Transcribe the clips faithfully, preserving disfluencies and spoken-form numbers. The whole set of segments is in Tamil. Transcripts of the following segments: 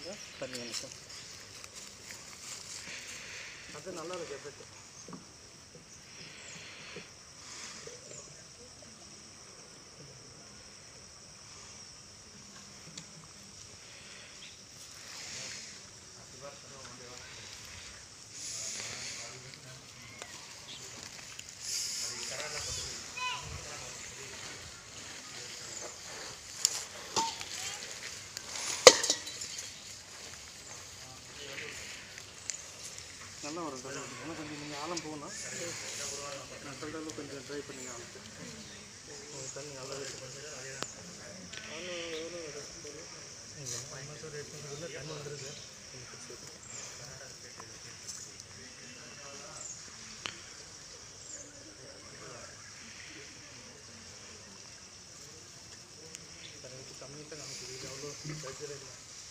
தண்ணி எனக்கு அது நல்லா இருக்குது எஃபெக்ட். நல்லா வரும் தண்ணி. ஆனால் கொஞ்சம் நீங்கள் ஆழம் போகணும். நான் சொல்கிற அளவுக்கு கொஞ்சம் ட்ரை பண்ணிங்க ஆழத்து. உங்கள் தண்ணி நல்லா இருக்குது. தண்ணி வந்துடுது. கம்மி தான் நமக்கு இது அவ்வளோ பிரச்சனை இல்லை.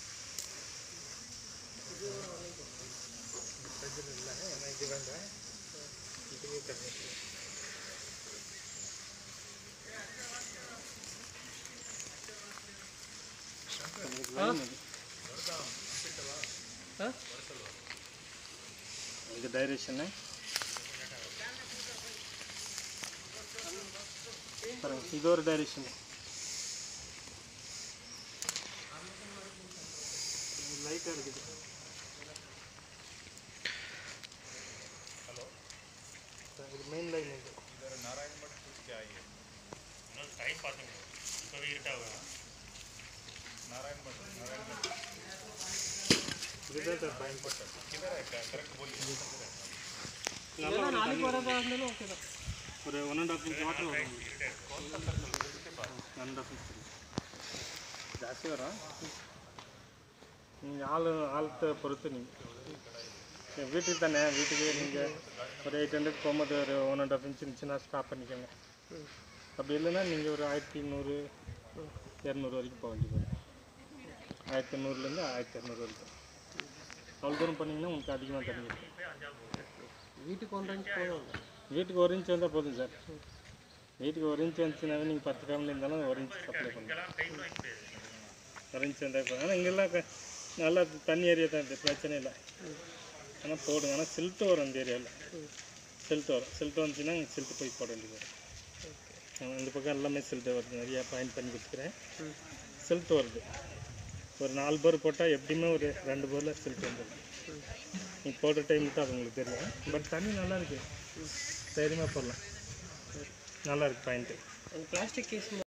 பிரச்சனை இல்லை. ஏன்னா இது வேண்டாம், இதுவே கம்மி. இது டைரக்ஷனு பாருங்க, இது ஒரு டைரக்ஷன். லைட்டாக இருக்குது. हेलो இது மெயின் லைன். இது इधर नारायण मठ कुछ क्या है? ना टाइम पास में कभी इरटा होगा नारायण मठ. नारायण मठ इधर सर टाइम पट किधर है? करेक्ट बोलिए. நல்லா நாளைக்கு வரதா இருந்தாலும் ஓகே தான். ஒரு one and half inch water வரும். कौन सा सर्कल इसके पास ஒன் அண்ட் ஹாஃப் இன்ச் ஜாஸ்தி வரும். நீங்கள் ஆள் ஆழத்தை பொறுத்து நீங்கள் வீட்டுக்கு தானே, வீட்டுக்கு நீங்கள் ஒரு எயிட் ஹண்ட்ரட் போகும்போது ஒரு ஒன் அண்ட் ஹாஃப் இன்ச் இருந்துச்சுன்னா ஸ்டாப் பண்ணிக்கோங்க. அப்படி இல்லைன்னா நீங்கள் ஒரு ஆயிரத்தி நூறு இரநூறு வரைக்கும் போக வேண்டியது வரும். ஆயிரத்தி நூறுலேருந்து ஆயிரத்தி இரநூறு வரைக்கும் அவ்வளோ தூரம் பண்ணிங்கன்னா உங்களுக்கு அதிகமாக தண்ணி இருக்கும். வீட்டுக்கு ஒன்றரை இன்ச் போதும். வீட்டுக்கு ஒரு இன்ச் வந்தால் போதும் சார். வீட்டுக்கு ஒரு இன்ச் வந்துச்சுனாவே நீங்கள் பத்து ஃபேமிலி இருந்தாலும் ஒரு இன்ச் சப்ளை பண்ணலாம். ஒரு இன்ச் வந்தால் போதும். ஆனால் இங்கெல்லாம் நல்லா தண்ணி ஏரியா தான் இருக்குது, பிரச்சனை இல்லை. ஆனால் போடுங்க. ஆனால் சில்ட்டு வரும் இந்த ஏரியாவில். சில்ட்டு வரும். சில்ட்டு வந்துச்சுன்னா சில்ட்டு போய் போட வேண்டியது வரும். இந்த பக்கம் எல்லாமே சில்ட்டு வருது. நிறையா பாயிண்ட் பண்ணி கொடுத்துக்கிறேன். சில்ட்டு வருது. ஒரு நாலு போர் போட்டால் எப்படியுமே ஒரு ரெண்டு போரில் சில்ட்டு வந்துடும். நீங்கள் போடுற டைமுக்கு தான் அது உங்களுக்கு தெரியும். பட் தண்ணி நல்லா இருக்குது, தைரியமாக போடலாம். நல்லா இருக்குது பாயிண்ட்டு. Plastic case